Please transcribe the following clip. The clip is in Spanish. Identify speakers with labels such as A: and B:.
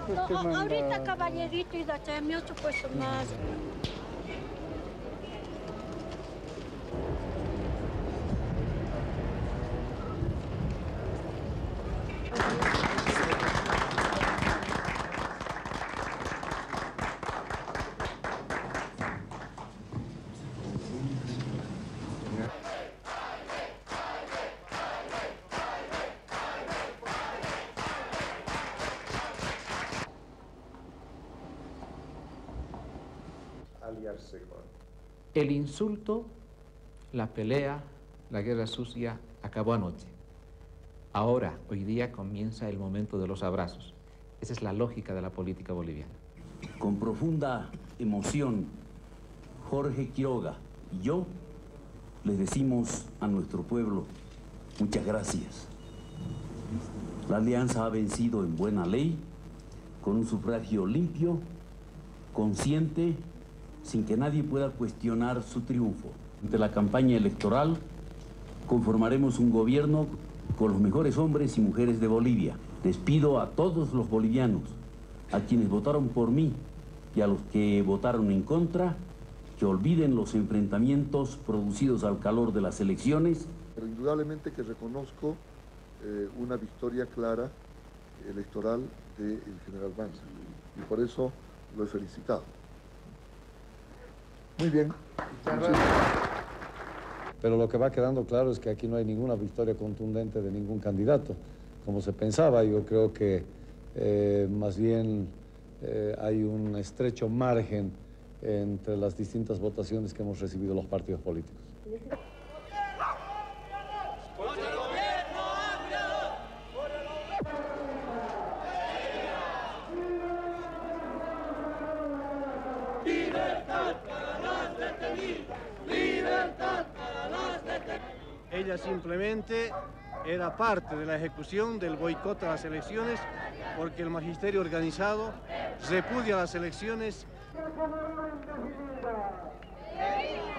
A: No, ahorita caballerito y da me 8 puestos más.
B: El insulto, la pelea, la guerra sucia acabó anoche. Ahora, hoy día, comienza el momento de los abrazos. Esa es la lógica de la política boliviana.
C: Con profunda emoción, Jorge Quiroga y yo les decimos a nuestro pueblo muchas gracias. La alianza ha vencido en buena ley, con un sufragio limpio, consciente, sin que nadie pueda cuestionar su triunfo. Ante la campaña electoral, conformaremos un gobierno con los mejores hombres y mujeres de Bolivia. Les pido a todos los bolivianos, a quienes votaron por mí y a los que votaron en contra, que olviden los enfrentamientos producidos al calor de las elecciones.
D: Pero indudablemente que reconozco una victoria clara electoral del general Banzer y por eso lo he felicitado. Muy bien.
E: Pero lo que va quedando claro es que aquí no hay ninguna victoria contundente de ningún candidato, como se pensaba. Yo creo que más bien hay un estrecho margen entre las distintas votaciones que hemos recibido los partidos políticos.
F: Ella simplemente era parte de la ejecución del boicot a las elecciones porque el magisterio organizado repudia las elecciones.